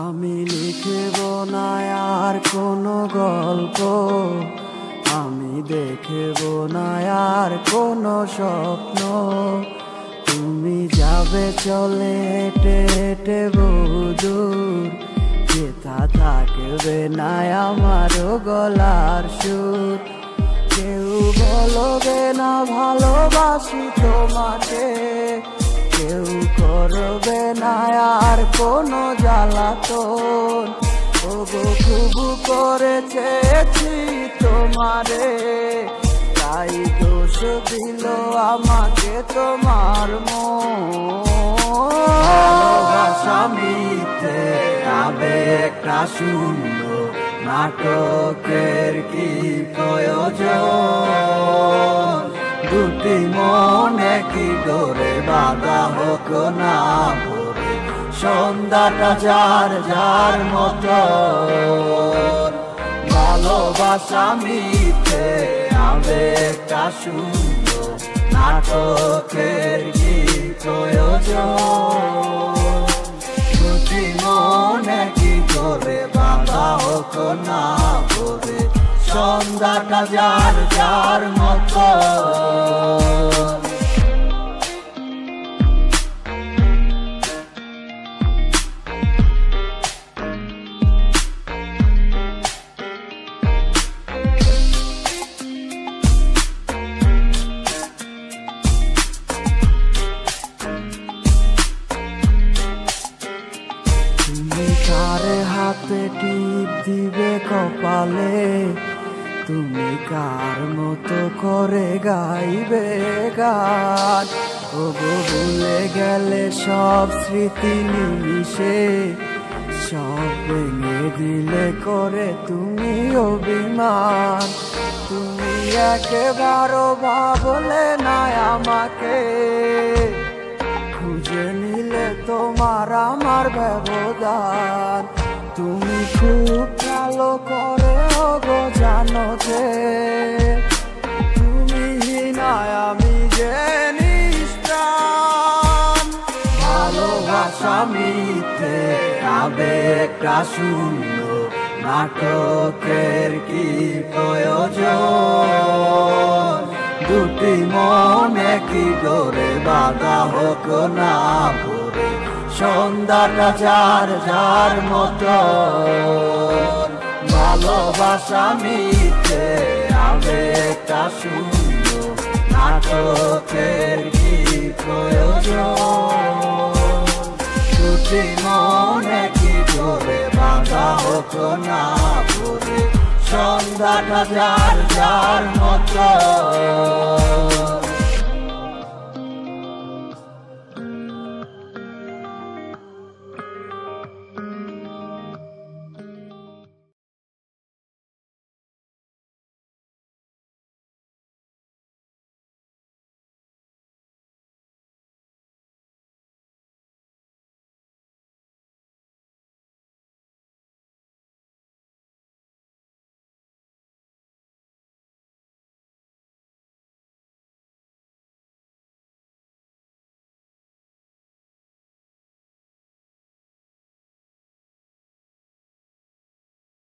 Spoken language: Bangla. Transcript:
আমি লিখব না আর কোনো গল্প, আমি দেখব না আর কোনো স্বপ্ন। তুমি যাবে চলে হেঁটে হেঁটে বহুদূর, যেথা থাকবে না আমারও গলার সুর। কেউ বলবে না ভালোবাসি তোমাকে, কেউ করবে না আর কোনো জ্বালাতন। ওগো খুব করে চেয়েছি তোমারে, তাই দোষ দিল আমাকে তোমার মন। ভালোবাসা মিথ্যে আবেগটা শূন্য, নাটকের কি প্রয়োজন? দুটি মনে কি ডোরে বাঁধা হোক না ভরে, সন্ধ্যাটা যার যার মতো। ভালোবাসা মিথ্যে আবেগটা শূন্য, নাটকের কি প্রয়োজন? দুটি মনে কি ডোরে বাঁধা হোক না ভরে, সন্ধ্যাটা যার যার মতো। তুমি কার হাতে টিপ দিবে কপালে, তুমি কার মতো করে গাইবে গান। ওগো ভুলে গেলে সব স্মৃতি নিমিশে, সব ভেঙে দিলে করে তুমি অভিমান। তুমি একেবারও ভাবলে না আমাকে, খুঁজে নিলে তোমার আমার ব্যবধান। তুমি খুব ভালো করে ওগো জানো যে, তুমি হিনায় আমি যে নিষ্প্রাণ। ভালোবাসা মিথ্যে আবেগটা শূন্য, নাটকের কি প্রয়োজন? দুটি মনে কি ডোরে বাঁধা হোক না ভরে, সন্ধ্যাটা যার যার মতো। ভালোবাসা মিথ্যে আবেগটা শূন্য, নাটকের কি প্রয়োজন? দুটি মনে কি ডোরে বাঁধা হোক না ভরে, সন্ধ্যাটা যার যার মতো।